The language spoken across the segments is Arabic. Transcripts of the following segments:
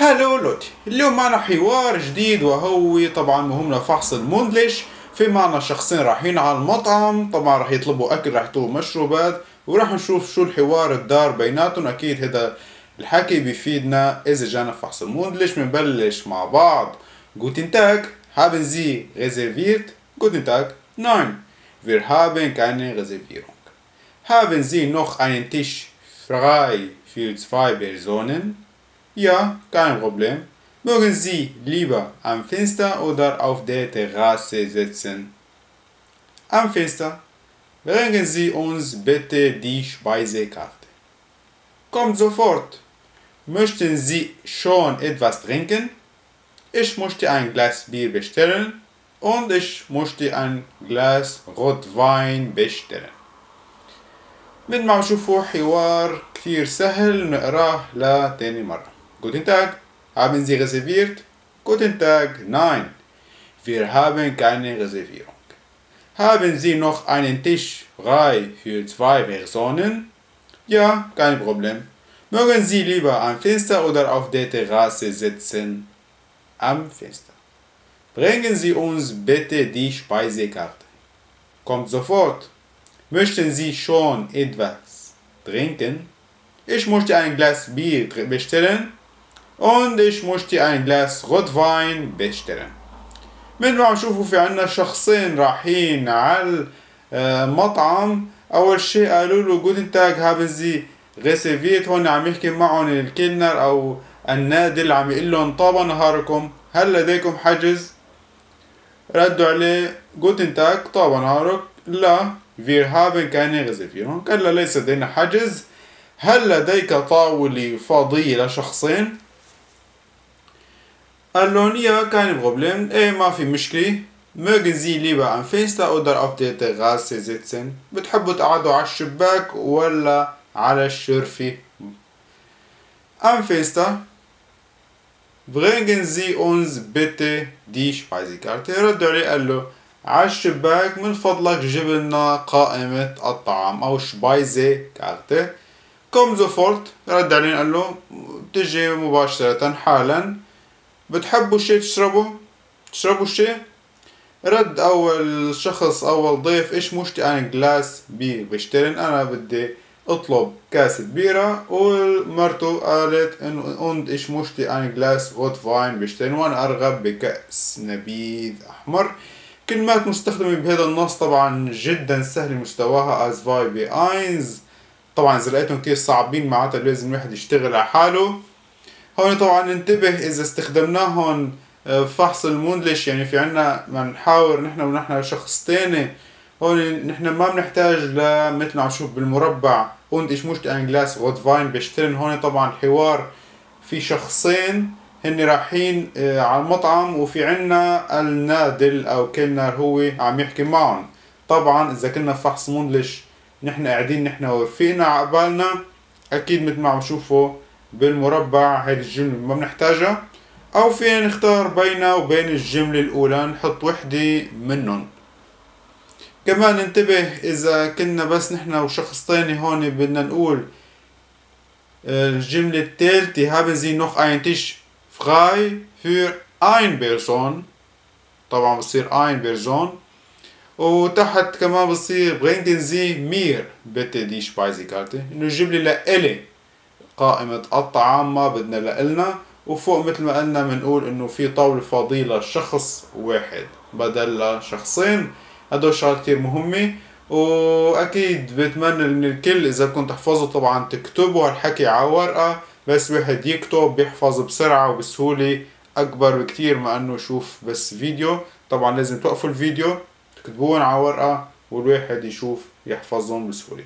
هلو لوتي، اليوم معنا حوار جديد وهو طبعا مهمنا فحص المندلش. في معنا شخصين رايحين على المطعم، طبعا راح يطلبوا اكل، راح يطلبوا مشروبات، وراح نشوف شو الحوار الدار بيناتهم. اكيد هذا الحكي بيفيدنا اذا جانا فحص المندلش. بنبلش مع بعض. Guten Tag, haben Sie reserviert? Guten Tag, nein, wir haben keine Reservierung. Haben Sie noch einen Tisch frei für 2 Personen? Ja, kein Problem. Mögen Sie lieber am Fenster oder auf der Terrasse sitzen? Am Fenster. Bringen Sie uns bitte die Speisekarte. Kommt sofort. Möchten Sie schon etwas trinken? Ich möchte ein Glas Bier bestellen und ich möchte ein Glas Rotwein bestellen. مثل ما بشوفوا حوار كثير سهل، نقراه لتاني مرة. Guten Tag, haben Sie reserviert? Guten Tag, nein, wir haben keine Reservierung. Haben Sie noch einen Tisch frei für 2 Personen? Ja, kein Problem. Mögen Sie lieber am Fenster oder auf der Terrasse sitzen? Am Fenster. Bringen Sie uns bitte die Speisekarte. Kommt sofort. Möchten Sie schon etwas trinken? Ich möchte ein Glas Bier bestellen und ich möchte ein Glas Rotwein bestellen. مثل ما عم شوفوا في عنا شخصين رايحين على مطعم. أول شي قالوا له جوتن تاج هابن زي ريسيفيت. هون عم يحكي معهم الكلنر أو النادل، عم يقول لهم طاب نهاركم، هل لديكم حجز؟ ردوا عليه جوتن تاج طاب نهارك، لا wir haben keine Reservierung. قال له ليس لدينا حجز. هل لديك طاولة فاضية لشخصين؟ قال لهم يا kein Problem، ايه ما في مشكلة. mögen Sie lieber am Fenster oder auf der Terrasse sitzen؟ بتحبوا تقعدوا على الشباك ولا على الشرفة؟ am Fenster. bringen Sie uns bitte die Speisekarte. ردوا عليه قال له على الشباك من فضلك جيب لنا قائمة الطعام أو شبايزة كارتة. كوم زوفورت. رد عليه قال له بتجي مباشرة حالا. بتحبوا شي تشربوا شي؟ رد أول شخص أول ضيف إيش مشتي أنا جلاس بير بشترن، أنا بدي أطلب كاسة بيرة. ومرته قالت إنه إيش مشتي أنا جلاس روتفاين بشترن، وأنا أرغب بكأس نبيذ أحمر. كلمات مستخدمة بهذا النص طبعا جدا سهل مستواها از فاي بي اينز. طبعا إذا لقيتهم كتير صعبين معناتها لازم الواحد يشتغل على حاله. هون طبعا ننتبه إذا استخدمناهم فحص المندلش، يعني في عنا ما نحاور ونحن شخص تاني. هون نحن ما بنحتاج مثل ما عم نشوف بالمربع und ich möchte ein Glas Rotwein bestellen. هون طبعا الحوار في شخصين هن رايحين على المطعم، وفي عنا النادل او كلنر هو عم يحكي معهم. طبعا اذا كنا فحص مندلش نحن قاعدين نحن ورفيقنا عقبالنا، اكيد مثل ما عم شوفوا بالمربع هيدي الجملة ما بنحتاجها، او فينا نختار بينها وبين الجملة الاولى نحط وحدة منهم. كمان ننتبه اذا كنا بس نحن وشخص تاني هون بدنا نقول الجملة الثالثة haben Sie noch einen Tisch frei für ein Person. طبعا بصير ein Person. وتحت كمان بصير bringen Sie mir bitte die Speisekarte، انه يجيب لي لإلي قائمة الطعام ما بدنا لإلنا. وفوق مثل ما قلنا بنقول انه في طاولة فاضية لشخص واحد بدل لشخصين. هدول شغلات كتير مهمة، واكيد بتمنى من الكل اذا بدكم تحفظوا طبعا تكتبوا هالحكي على ورقة. بس واحد يكتب بيحفظ بسرعة وبسهولة اكبر بكتير ما انه يشوف بس فيديو. طبعا لازم توقفوا الفيديو تكتبوهم على ورقة والواحد يشوف يحفظهم بسهولة.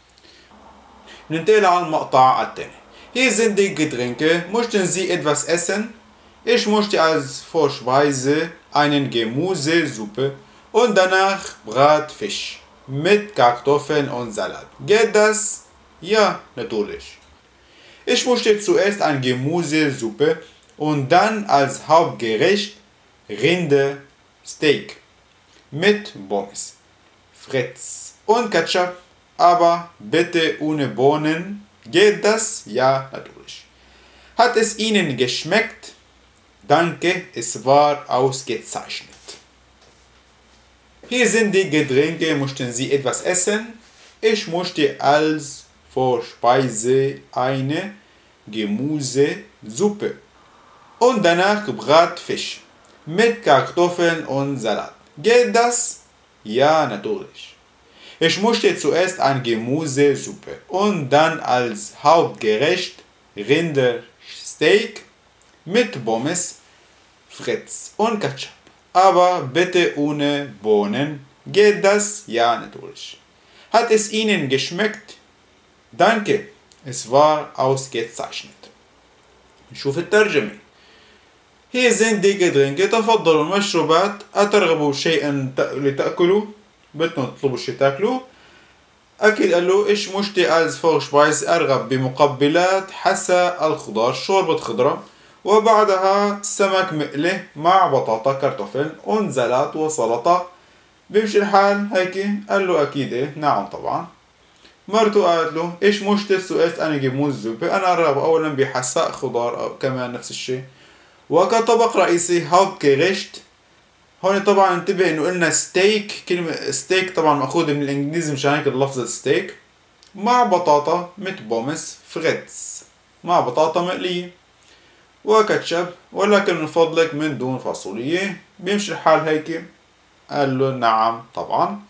ننتقل على المقطع الثاني. Hier sind die Getränke. Möchten Sie etwas essen? Ich möchte als Vorspeise einen Gemüsesuppe und danach Bratfisch mit Kartoffeln und Salat. Geht das? Ja, natürlich. Ich möchte zuerst eine Gemüsesuppe und dann als Hauptgericht Rindersteak mit Pommes, Fritz und Ketchup, aber bitte ohne Bohnen. Geht das? Ja, natürlich. Hat es Ihnen geschmeckt? Danke, es war ausgezeichnet. Hier sind die Getränke, möchten Sie etwas essen? Ich möchte als Vorspeise eine Gemüsesuppe. Und danach Bratfisch mit Kartoffeln und Salat. Geht das? Ja, natürlich. Ich möchte zuerst eine Gemüsesuppe und dann als Hauptgericht Rindersteak mit Pommes, Fritz und Ketchup. Aber bitte ohne Bohnen. Geht das? Ja, natürlich. Hat es Ihnen geschmeckt? Danke, es war ausgezeichnet. نشوف الترجمة. هي sind die Getränke. تفضلوا المشروبات. أترغبوا شيئا لتأكلوا؟ بدكم تطلبوا شيء تاكلوه؟ أكيد قال له إيش مشتي als Vorspeise أرغب بمقبلات حسى الخضار شوربة خضرة وبعدها سمك مقلي مع بطاطا كرتوفل ونزلات وسلطة. بيمشي الحال هيك؟ قال له أكيد إيه نعم طبعا. مرته قالت له إيش مشتي zuerst eine Gemüsesuppe. أنا أرغب أولا بحساء خضار أو كمان نفس الشيء. وكطبق رئيسي Hauptgericht. هون طبعا انتبه انه قلنا ستيك. كلمة ستيك طبعا مأخوذة من الانجليزي مشان هيك اللفظ ستيك مع بطاطا مت بومس فريتز مع بطاطا مقلية وكاتشب ولكن من فضلك من دون فاصولية. بيمشي الحال هيك؟ قال له نعم طبعا.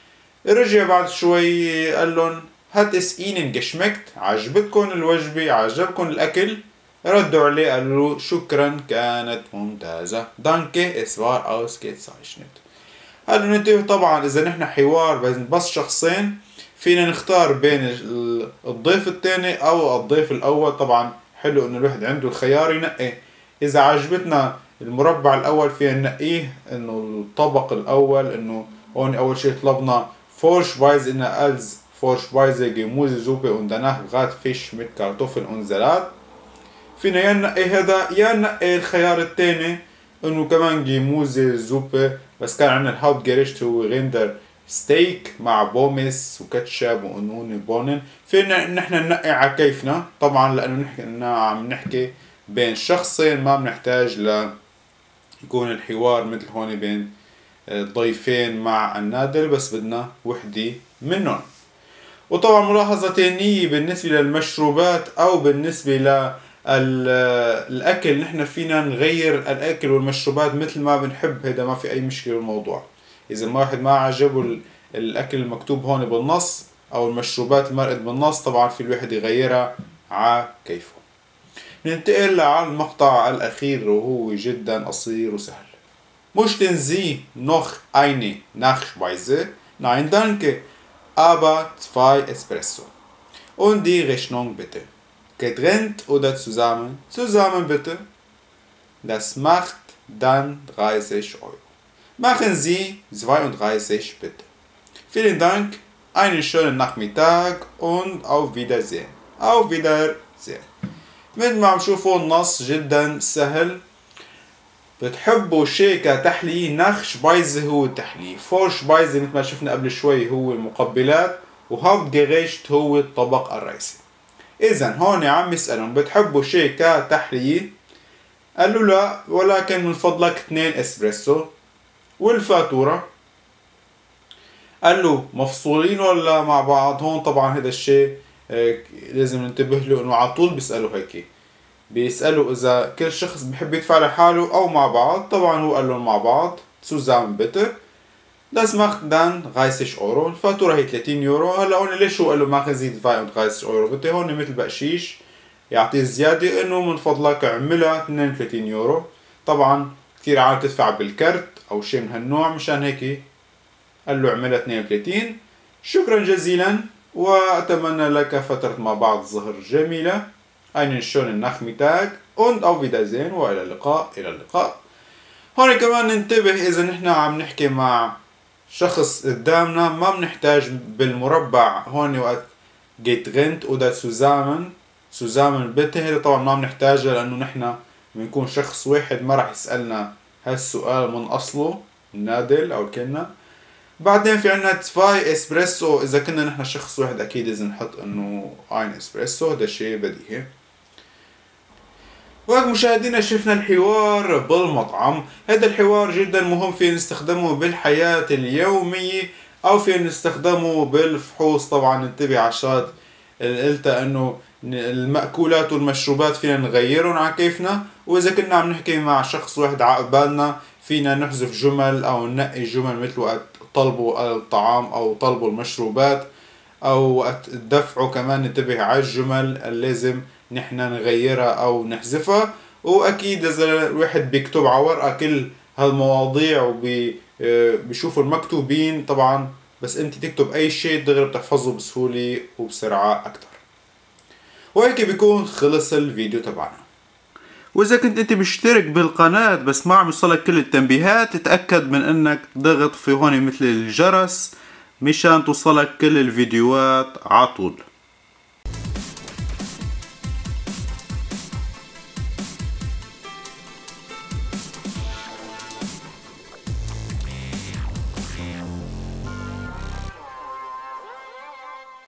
رجع بعد شوي قال لهم hat es ihnen geschmeckt؟ عجبتكم الوجبة؟ عجبكم الأكل؟ ردوا عليه قالوا له شكرا كانت ممتازة. دانكي es war ausgezeichnet. قالوا ننتبه طبعا إذا نحن حوار بس شخصين فينا نختار بين الضيف الثاني أو الضيف الأول. طبعا حلو إنه الواحد عنده الخيار ينقي. إذا عجبتنا المربع الأول فينا ننقيه إنه الطبق الأول إنه هون أول شيء طلبنا Vorspeise إنه als Vorspeise Gemüsesuppe und danach Bratfisch mit Kartoffeln und Salat. فينا يا ننقي هذا يا ننقي الخيار الثاني انه كمان جيموزي زوبة بس كان عندنا الهاوت جيرشت هو ريندر ستيك مع بومس وكاتشب وقانون بونن. فينا نحن ننقي على كيفنا طبعا لانه نحن عم نحكي بين شخصين ما بنحتاج ل يكون الحوار مثل هون بين ضيفين مع النادل بس بدنا وحدة منهم. وطبعا ملاحظة تانية بالنسبة للمشروبات او بالنسبة ل الأكل نحن فينا نغير الأكل والمشروبات مثل ما بنحب. هذا ما في أي مشكلة بالموضوع. إذا واحد ما عجبه الأكل المكتوب هون بالنص أو المشروبات المرقد بالنص طبعا في الواحد يغيرها على كيفه. ننتقل على المقطع الأخير وهو جدا قصير وسهل. Möchten Sie noch eine Nachspeise? Nein, danke. Aber 2 Espresso. Und die Rechnung bitte. Getrennt oder zusammen? Zusammen bitte. Das macht dann 30 Euro. Machen Sie 32 bitte. Vielen Dank, einen schönen Nachmittag und auf Wiedersehen. Auf Wiedersehen. مثل ما عم تشوفوا النص جدا سهل. بتحبوا شيء كتحلية ناخشبايزة هو التحلية. فورشبايزة مثل ما شفنا قبل شوي هو المقبلات وهاوبتجيريشت هو الطبق الرئيسي. إذن هون عم يسألهم بتحبوا شيء كتحلية؟ قالوا لا ولكن من فضلك 2 اسبريسو. والفاتورة قال له مفصولين ولا مع بعض؟ هون طبعا هذا الشيء لازم ننتبه له انه على طول بيسألوا هيك. بيسألوا اذا كل شخص بحب يدفع لحاله او مع بعض. طبعا هو قال لهم مع بعض. zusammen bitte. Das macht dann 30 Euro. الفاتورة هي 30 يورو. هلا هون ليش هو قال له machen Sie 32 Euro bitte؟ هون مثل بقشيش يعطيه زيادة انه من فضلك اعملها 32 يورو. طبعا كثير عالم تدفع بالكرت او شيء من هالنوع مشان هيك قال له اعملها 32. شكرا جزيلا واتمنى لك فترة مع بعض ظهر جميلة. einen schönen Nachmittag und auf Wiedersehen والى اللقاء الى اللقاء. هون كمان ننتبه اذا نحن عم نحكي مع شخص قدامنا ما بنحتاج بالمربع هون وقت getrennt oder zusammen bitte. هذا طبعا ما بنحتاجها لانه نحن بنكون شخص واحد ما راح يسألنا هالسؤال من اصله النادل او الكلمة. بعدين في عنا 2 اسبريسو. اذا كنا نحن شخص واحد اكيد لازم نحط انه ein اسبريسو. هذا شيء بديهي. وهيك مشاهدينا شفنا الحوار بالمطعم. هذا الحوار جدا مهم، فينا نستخدمه بالحياة اليومية أو فينا نستخدمه بالفحوص. طبعا انتبه على الشغلات اللي قلتها، إنه المأكولات والمشروبات فينا نغيرهم على كيفنا، وإذا كنا عم نحكي مع شخص واحد عقبالنا فينا نحذف جمل أو ننقي جمل، مثل وقت طلبوا الطعام أو طلبوا المشروبات أو وقت دفعوا كمان ننتبه على الجمل اللازم نحن نغيرها أو نحذفها. وأكيد إذا الواحد بيكتب على ورقة كل هالمواضيع وبيشوفوا المكتوبين طبعا، بس انت تكتب أي شيء دغري بتحفظه بسهولة وبسرعة أكتر. وهيك بيكون خلص الفيديو تبعنا. واذا كنت انت مشترك بالقناة بس ما عم يوصلك كل التنبيهات، تأكد من انك ضغط في هون مثل الجرس مشان توصلك كل الفيديوهات عطول.